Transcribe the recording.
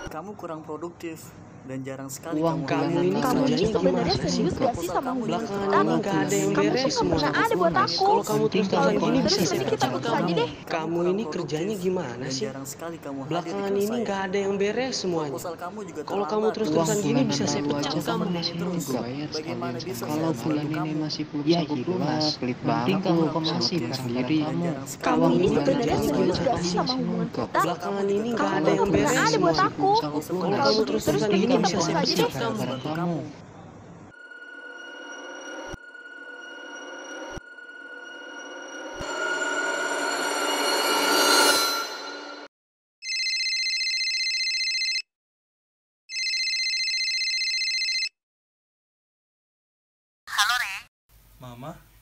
Kamu kurang produktif dan jarang sekali Uang kamu ini Kamu ini kerjanya sebenarnya gimana sih? serius gak sih sama hubungan kita? Belakangan ini gak ada yang Kamu beres tuh gak semua. pernah ada buat aku. Kalau kamu terus-terusan Kalau gini gitu bisa terus saya mending kita pecat putus kamu. aja deh. Kamu ini kerjanya gimana dan sih? jarang sekali kamu hadir di Belakangan kelas ini saya. gak ada yang beres semuanya. Proposal kamu juga Kalau kamu terlambat. terus-terusan gini bisa saya lalu pecat aja kamu. temennya semua Terus, gue bayar bagaimana sekalian bisa sama saya kalau membantu bulan ini kamu? masih belum Ya sanggup gila, lunas, pelit nanti banget kamu lu kok ngasih selebih barang-barang sendiri. kamu. Kamu Kamu ini ini sebenarnya kerjanya serius gimana gak sih sih? sama hubungan kita? Belakangan ini gak Kamu ada tuh yang gak pernah beres ada buat semua. aku. Kalau Kalau kamu gitu terus terus-terusan mending gini kita bisa putus saya aja pecat deh. kamu. barang kamu. Mama,